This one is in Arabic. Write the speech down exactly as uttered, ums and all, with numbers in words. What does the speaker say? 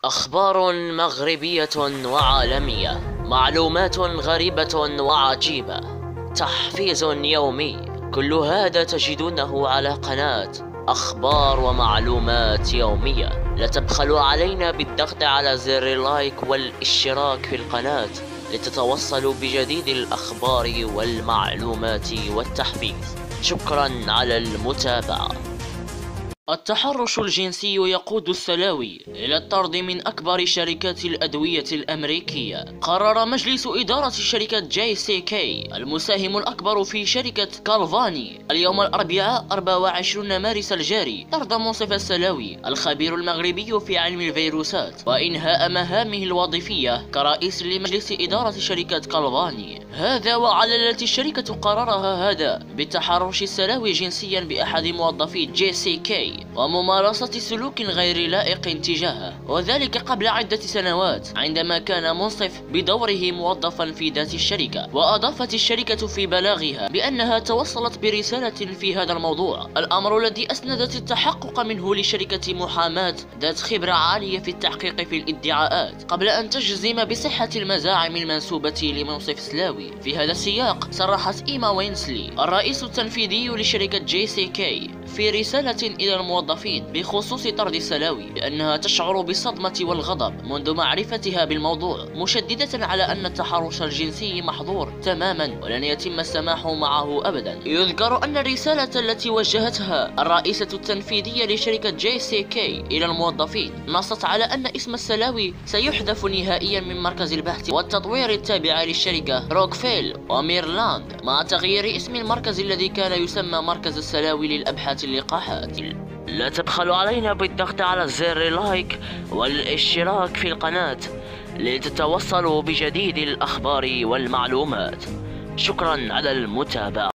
أخبار مغربية وعالمية، معلومات غريبة وعجيبة، تحفيز يومي، كل هذا تجدونه على قناة أخبار ومعلومات يومية. لا تبخلوا علينا بالضغط على زر اللايك والاشتراك في القناة لتتوصلوا بجديد الأخبار والمعلومات والتحفيز. شكرا على المتابعة. التحرش الجنسي يقود السلاوي إلى الطرد من أكبر شركات الأدوية الأمريكية. قرر مجلس إدارة شركة جي سي كي المساهم الأكبر في شركة كالفاني اليوم الأربعاء أربعة وعشرين مارس الجاري طرد منصف السلاوي الخبير المغربي في علم الفيروسات وإنهاء مهامه الوظيفية كرئيس لمجلس إدارة شركة كالفاني. هذا وعللت الشركة قرارها هذا بالتحرش السلاوي جنسيا بأحد موظفي جي سي كي وممارسة سلوك غير لائق تجاهه، وذلك قبل عدة سنوات عندما كان منصف بدوره موظفا في ذات الشركة. وأضافت الشركة في بلاغها بأنها توصلت برسالة في هذا الموضوع، الأمر الذي أسندت التحقق منه لشركة محاماة ذات خبرة عالية في التحقيق في الادعاءات قبل أن تجزم بصحة المزاعم المنسوبة لمنصف سلاوي. في هذا السياق صرحت إيما وينسلي الرئيس التنفيذي لشركة جي سي كي في رسالة إلى الموظفين بخصوص طرد السلاوي بأنها تشعر بالصدمة والغضب منذ معرفتها بالموضوع، مشددة على أن التحرش الجنسي محظور تماما ولن يتم السماح معه أبدا. يذكر أن الرسالة التي وجهتها الرئيسة التنفيذية لشركة جي سي كي إلى الموظفين نصت على أن اسم السلاوي سيحذف نهائيا من مركز البحث والتطوير التابع للشركة روكفيل وميرلاند مع تغيير اسم المركز الذي كان يسمى مركز السلاوي للأبحاث اللقاحات. لا تبخلوا علينا بالضغط على زر لايك والاشتراك في القناة لتتوصلوا بجديد الأخبار والمعلومات. شكرا على المتابعة.